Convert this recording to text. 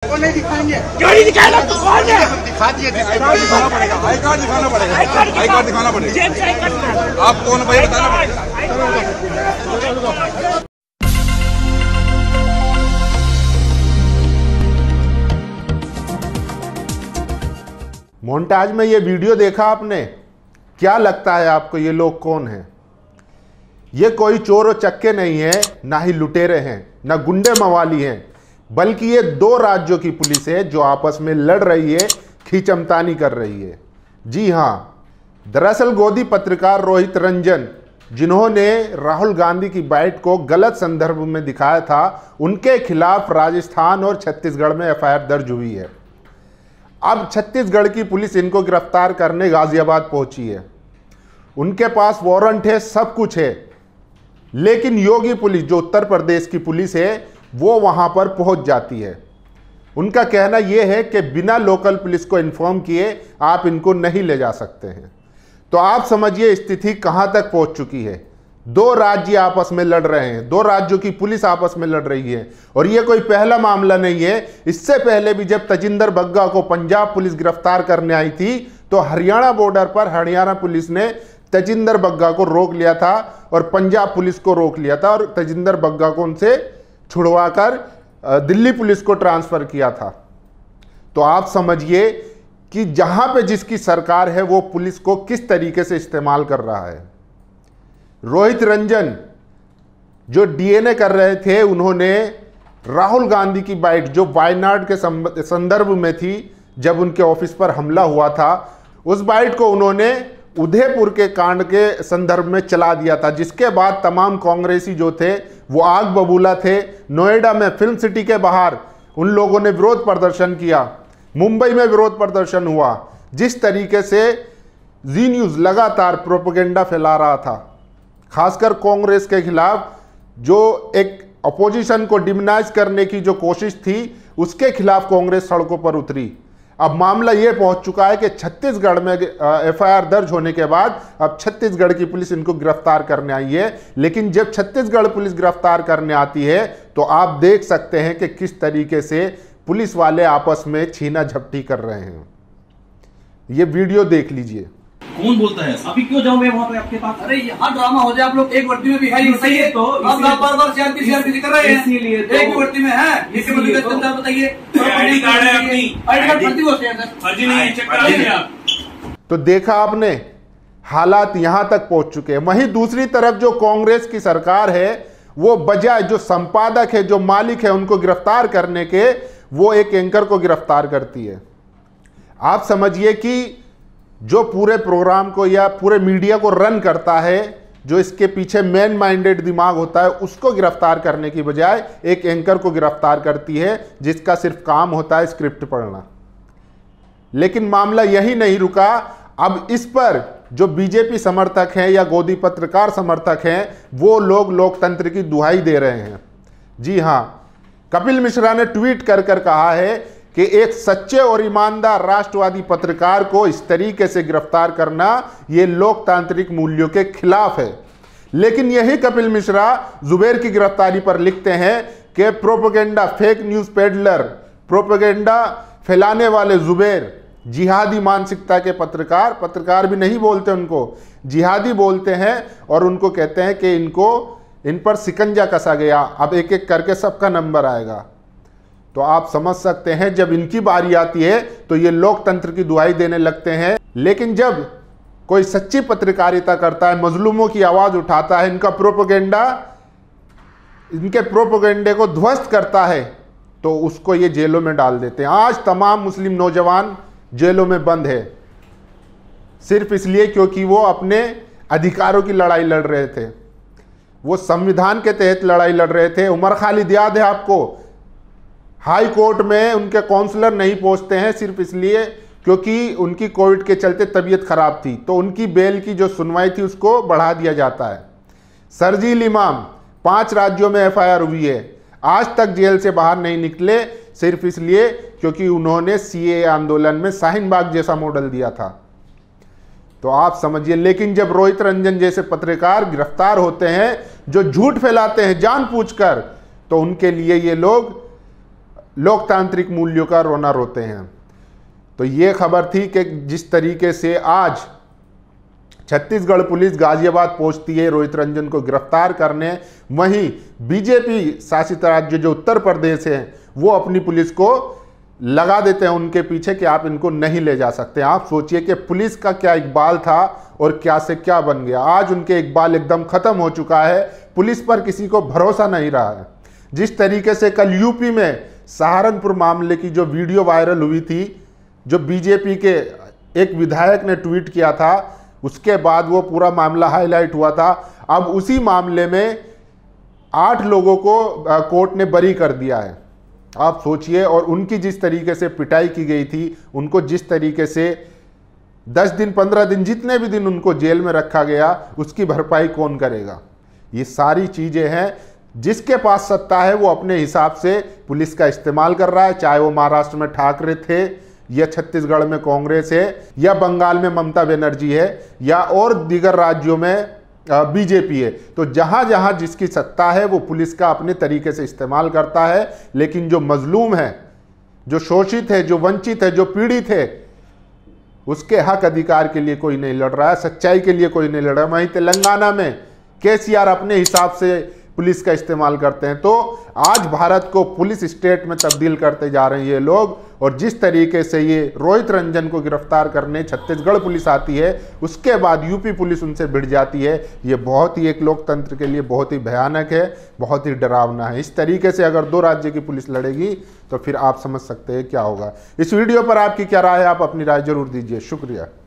वो नहीं दिखाएंगे। क्यों नहीं दिखाएगा? तो कौन है? दिखा दिए। आई कार्ड दिखाना पड़ेगा। आई कार्ड दिखाना पड़ेगा। आई कार्ड दिखाना पड़ेगा। जेब से आई कार्ड निकालो। आप कौन भाई बताना पड़ेगा। मोन्टाज में ये वीडियो देखा आपने, क्या लगता है आपको ये लोग कौन हैं? ये कोई चोर और चक्के नहीं है, ना ही लुटेरे हैं, ना गुंडे मवाली हैं, बल्कि ये दो राज्यों की पुलिस है जो आपस में लड़ रही है, खींचमतानी कर रही है। जी हाँ, दरअसल गोदी पत्रकार रोहित रंजन, जिन्होंने राहुल गांधी की बाइट को गलत संदर्भ में दिखाया था, उनके खिलाफ राजस्थान और छत्तीसगढ़ में एफआईआर दर्ज हुई है। अब छत्तीसगढ़ की पुलिस इनको गिरफ्तार करने गाजियाबाद पहुंची है। उनके पास वारंट है, सब कुछ है, लेकिन योगी पुलिस जो उत्तर प्रदेश की पुलिस है वो वहां पर पहुंच जाती है। उनका कहना यह है कि बिना लोकल पुलिस को इन्फॉर्म किए आप इनको नहीं ले जा सकते हैं। तो आप समझिए स्थिति कहां तक पहुंच चुकी है। दो राज्य आपस में लड़ रहे हैं, दो राज्यों की पुलिस आपस में लड़ रही है, और यह कोई पहला मामला नहीं है। इससे पहले भी जब तजिंदर बग्गा को पंजाब पुलिस गिरफ्तार करने आई थी तो हरियाणा बॉर्डर पर हरियाणा पुलिस ने तजिंदर बग्गा को रोक लिया था और पंजाब पुलिस को रोक लिया था, और तजिंदर बग्गा को उनसे छुड़वाकर दिल्ली पुलिस को ट्रांसफर किया था। तो आप समझिए कि जहां पे जिसकी सरकार है वो पुलिस को किस तरीके से इस्तेमाल कर रहा है। रोहित रंजन जो डीएनए कर रहे थे, उन्होंने राहुल गांधी की बाइट जो वायनाड के संदर्भ में थी, जब उनके ऑफिस पर हमला हुआ था, उस बाइट को उन्होंने उदयपुर के कांड के संदर्भ में चला दिया था, जिसके बाद तमाम कांग्रेसी जो थे वो आग बबूला थे। नोएडा में फिल्म सिटी के बाहर उन लोगों ने विरोध प्रदर्शन किया, मुंबई में विरोध प्रदर्शन हुआ। जिस तरीके से जी न्यूज़ लगातार प्रोपेगेंडा फैला रहा था, खासकर कांग्रेस के खिलाफ, जो एक अपोजिशन को डिमोनाइज करने की जो कोशिश थी, उसके खिलाफ कांग्रेस सड़कों पर उतरी। अब मामला यह पहुंच चुका है कि छत्तीसगढ़ में एफआईआर दर्ज होने के बाद अब छत्तीसगढ़ की पुलिस इनको गिरफ्तार करने आई है। लेकिन जब छत्तीसगढ़ पुलिस गिरफ्तार करने आती है तो आप देख सकते हैं कि किस तरीके से पुलिस वाले आपस में छीना झपटी कर रहे हैं। ये वीडियो देख लीजिए। कौन बोलता है? अभी क्यों जाऊं मैं वहाँ पे आपके पास? अरे यहाँ ड्रामा हो जाए, आप लोग एक वर्दी में भी है, बताइए तो अब आप बार-बार सीआरपी कर रहे हैं, इसीलिए एक ही वर्दी में है। इसके मतलब जनता बताइए, आईडी कार्ड है अपनी, आईडी कार्ड फर्जी होते हैं सर, फर्जी नहीं है, चेक कर लीजिए आप। तो देखा आपने, हालात यहां तक पहुंच चुके हैं। वहीं दूसरी तरफ जो कांग्रेस की सरकार है, वो बजाय जो संपादक है, जो मालिक है, उनको गिरफ्तार करने के, वो एक एंकर को गिरफ्तार करती है। आप समझिए कि जो पूरे प्रोग्राम को या पूरे मीडिया को रन करता है, जो इसके पीछे मैन माइंडेड दिमाग होता है, उसको गिरफ्तार करने की बजाय एक एंकर को गिरफ्तार करती है, जिसका सिर्फ काम होता है स्क्रिप्ट पढ़ना। लेकिन मामला यही नहीं रुका। अब इस पर जो बीजेपी समर्थक हैं या गोदी पत्रकार समर्थक हैं, वो लोग लोकतंत्र की दुहाई दे रहे हैं। जी हाँ, कपिल मिश्रा ने ट्वीट कर कहा है कि एक सच्चे और ईमानदार राष्ट्रवादी पत्रकार को इस तरीके से गिरफ्तार करना ये लोकतांत्रिक मूल्यों के खिलाफ है। लेकिन यही कपिल मिश्रा जुबैर की गिरफ्तारी पर लिखते हैं कि propaganda, fake news peddler, propaganda फैलाने वाले जुबैर, जिहादी मानसिकता के पत्रकार भी नहीं बोलते उनको, जिहादी बोलते हैं, और उनको कहते हैं कि इन पर सिकंजा कसा गया। अब एक एक करके सबका नंबर आएगा। तो आप समझ सकते हैं जब इनकी बारी आती है तो ये लोकतंत्र की दुहाई देने लगते हैं। लेकिन जब कोई सच्ची पत्रकारिता करता है, मजलूमों की आवाज उठाता है, इनके प्रोपेगेंडे को ध्वस्त करता है, तो उसको ये जेलों में डाल देते हैं। आज तमाम मुस्लिम नौजवान जेलों में बंद है, सिर्फ इसलिए क्योंकि वो अपने अधिकारों की लड़ाई लड़ रहे थे, वो संविधान के तहत लड़ाई लड़ रहे थे। उमर खालिद याद है आपको, हाई कोर्ट में उनके काउंसलर नहीं पहुंचते हैं सिर्फ इसलिए क्योंकि उनकी कोविड के चलते तबीयत खराब थी, तो उनकी बेल की जो सुनवाई थी उसको बढ़ा दिया जाता है। सरजील इमाम, 5 राज्यों में एफआईआर हुई है, आज तक जेल से बाहर नहीं निकले, सिर्फ इसलिए क्योंकि उन्होंने सीएए आंदोलन में शाहीन बाग जैसा मॉडल दिया था। तो आप समझिए। लेकिन जब रोहित रंजन जैसे पत्रकार गिरफ्तार होते हैं जो झूठ फैलाते हैं जानबूझकर, तो उनके लिए ये लोग लोकतांत्रिक मूल्यों का रोना रोते हैं। तो ये खबर थी कि जिस तरीके से आज छत्तीसगढ़ पुलिस गाजियाबाद पहुंचती है रोहित रंजन को गिरफ्तार करने, वहीं बीजेपी शासित राज्य जो उत्तर प्रदेश है वो अपनी पुलिस को लगा देते हैं उनके पीछे कि आप इनको नहीं ले जा सकते। आप सोचिए कि पुलिस का क्या इकबाल था और क्या से क्या बन गया। आज उनके इकबाल एकदम खत्म हो चुका है, पुलिस पर किसी को भरोसा नहीं रहा है। जिस तरीके से कल यूपी में सहारनपुर मामले की जो वीडियो वायरल हुई थी, जो बीजेपी के एक विधायक ने ट्वीट किया था, उसके बाद वो पूरा मामला हाईलाइट हुआ था। अब उसी मामले में 8 लोगों को कोर्ट ने बरी कर दिया है। आप सोचिए, और उनकी जिस तरीके से पिटाई की गई थी, उनको जिस तरीके से 10 दिन 15 दिन जितने भी दिन उनको जेल में रखा गया, उसकी भरपाई कौन करेगा। ये सारी चीजें हैं, जिसके पास सत्ता है वो अपने हिसाब से पुलिस का इस्तेमाल कर रहा है, चाहे वो महाराष्ट्र में ठाकरे थे या छत्तीसगढ़ में कांग्रेस है या बंगाल में ममता बनर्जी है या और दीगर राज्यों में बीजेपी है। तो जहां जहां जिसकी सत्ता है वो पुलिस का अपने तरीके से इस्तेमाल करता है, लेकिन जो मजलूम है, जो शोषित है, जो वंचित है, जो पीड़ित है, उसके हक अधिकार के लिए कोई नहीं लड़ रहा है, सच्चाई के लिए कोई नहीं लड़ रहा है। वहीं तेलंगाना में केसीआर अपने हिसाब से पुलिस का इस्तेमाल करते हैं। तो आज भारत को पुलिस स्टेट में तब्दील करते जा रहे हैं ये लोग, और जिस तरीके से ये रोहित रंजन को गिरफ्तार करने छत्तीसगढ़ पुलिस आती है, उसके बाद यूपी पुलिस उनसे भिड़ जाती है, ये बहुत ही एक लोकतंत्र के लिए बहुत ही भयानक है, बहुत ही डरावना है। इस तरीके से अगर 2 राज्य की पुलिस लड़ेगी तो फिर आप समझ सकते हैं क्या होगा। इस वीडियो पर आपकी क्या राय है, आप अपनी राय जरूर दीजिए। शुक्रिया।